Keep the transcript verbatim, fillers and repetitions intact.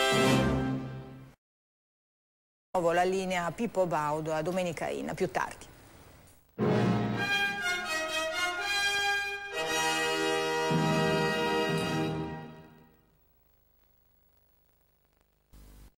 La linea Pippo Baudo a Domenica In, più tardi.